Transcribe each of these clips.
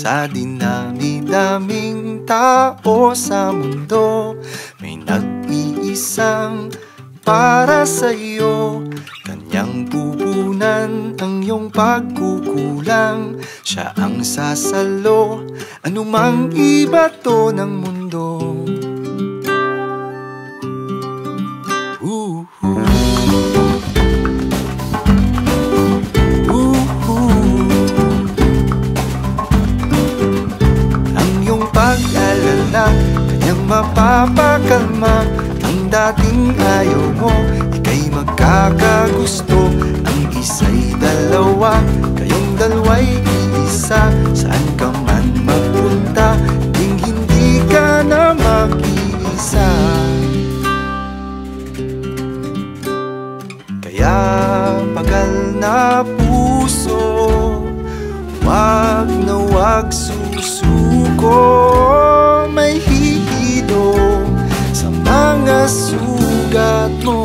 Sa dinami-daming tao sa mundo, may nag-iisang para sa'yo. Kanyang pupunan ang iyong pagkukulang. Siya ang sasalo, anumang ibato ng mundo. Ang iyong pag-alala, kanyang mapapakalma. Ang dating ayaw mo, ika'y magkakagusto. Ang isa'y dalawa, kayong dalawa'y iisa. Saan ka man magpunta, hindi ka na mag-iisa. Kaya pagal na puso, wag na wag susuko. May hihidong sa mga sugat mo.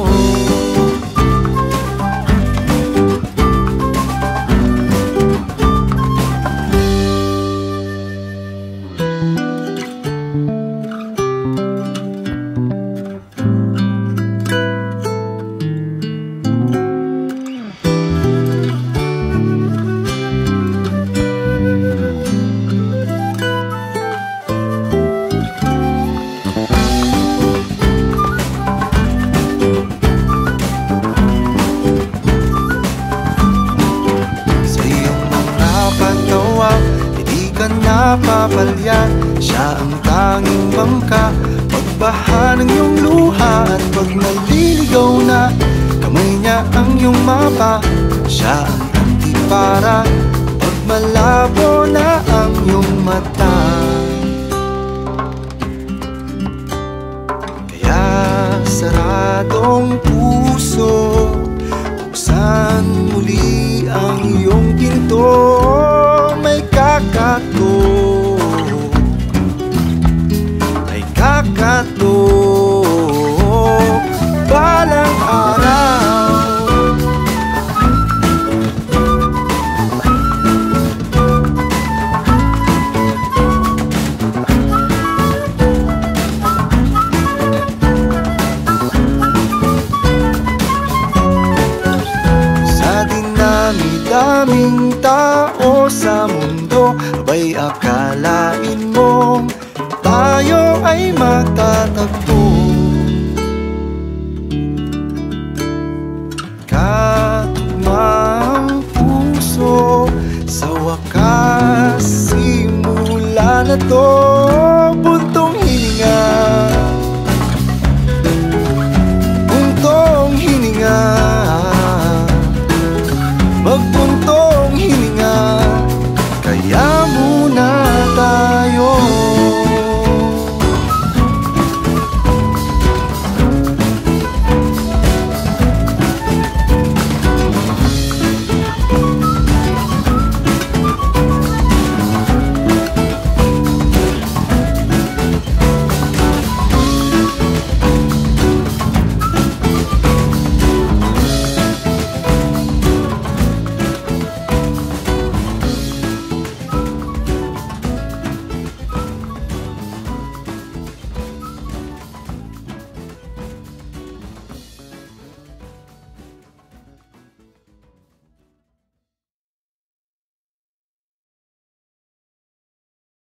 Napapalya, siya ang tanging bangka. Pagbaha ng iyong luha at pag naliligaw na, kamay niya ang iyong mapa. Siya ang antipara pag malabo na ang iyong mata. Kaya saradong puso, buksan muli ang iyong pinto. May kakatok, may kakatok balang araw. Sa dinami-daming tao sa mundo, abay akalain